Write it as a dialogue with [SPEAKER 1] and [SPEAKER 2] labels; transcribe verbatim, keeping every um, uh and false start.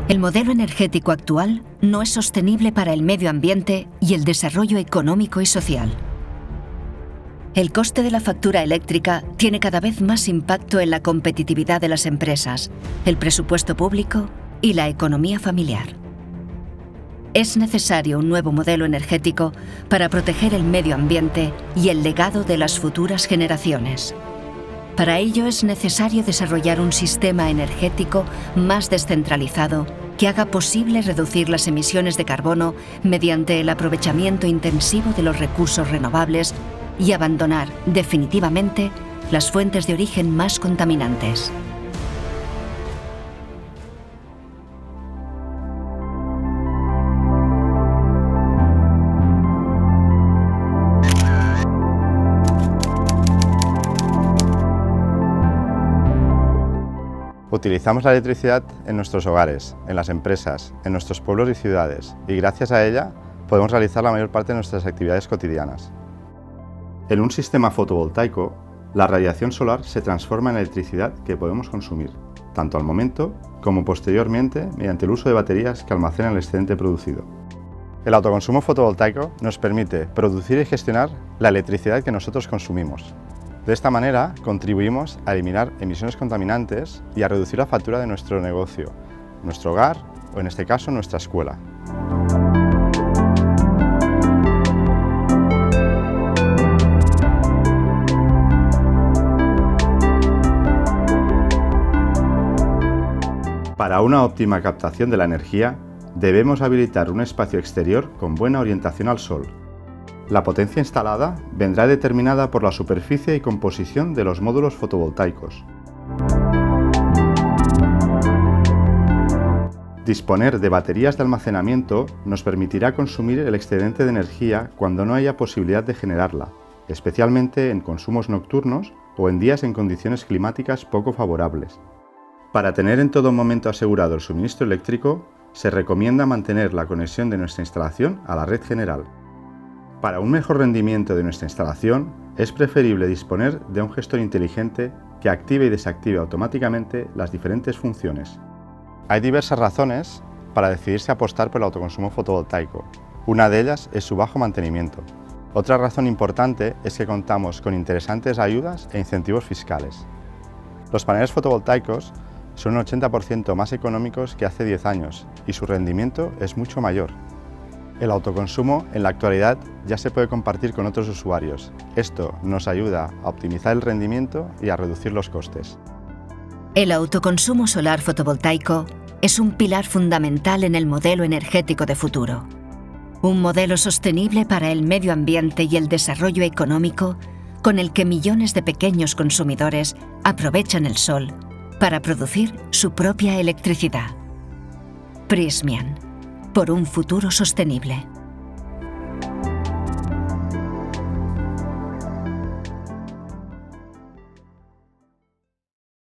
[SPEAKER 1] El modelo energético actual no es sostenible para el medio ambiente y el desarrollo económico y social. El coste de la factura eléctrica tiene cada vez más impacto en la competitividad de las empresas, el presupuesto público y la economía familiar. Es necesario un nuevo modelo energético para proteger el medio ambiente y el legado de las futuras generaciones. Para ello es necesario desarrollar un sistema energético más descentralizado que haga posible reducir las emisiones de carbono mediante el aprovechamiento intensivo de los recursos renovables y abandonar definitivamente las fuentes de origen más contaminantes.
[SPEAKER 2] Utilizamos la electricidad en nuestros hogares, en las empresas, en nuestros pueblos y ciudades, y gracias a ella podemos realizar la mayor parte de nuestras actividades cotidianas. En un sistema fotovoltaico, la radiación solar se transforma en electricidad que podemos consumir, tanto al momento como posteriormente mediante el uso de baterías que almacenan el excedente producido. El autoconsumo fotovoltaico nos permite producir y gestionar la electricidad que nosotros consumimos. De esta manera, contribuimos a eliminar emisiones contaminantes y a reducir la factura de nuestro negocio, nuestro hogar o, en este caso, nuestra escuela. Para una óptima captación de la energía, debemos habilitar un espacio exterior con buena orientación al sol. La potencia instalada vendrá determinada por la superficie y composición de los módulos fotovoltaicos. Disponer de baterías de almacenamiento nos permitirá consumir el excedente de energía cuando no haya posibilidad de generarla, especialmente en consumos nocturnos o en días en condiciones climáticas poco favorables. Para tener en todo momento asegurado el suministro eléctrico, se recomienda mantener la conexión de nuestra instalación a la red general. Para un mejor rendimiento de nuestra instalación, es preferible disponer de un gestor inteligente que active y desactive automáticamente las diferentes funciones. Hay diversas razones para decidirse a apostar por el autoconsumo fotovoltaico. Una de ellas es su bajo mantenimiento. Otra razón importante es que contamos con interesantes ayudas e incentivos fiscales. Los paneles fotovoltaicos son un ochenta por ciento más económicos que hace diez años y su rendimiento es mucho mayor. El autoconsumo en la actualidad ya se puede compartir con otros usuarios. Esto nos ayuda a optimizar el rendimiento y a reducir los costes.
[SPEAKER 1] El autoconsumo solar fotovoltaico es un pilar fundamental en el modelo energético de futuro. Un modelo sostenible para el medio ambiente y el desarrollo económico con el que millones de pequeños consumidores aprovechan el sol para producir su propia electricidad. Prysmian, por un futuro sostenible.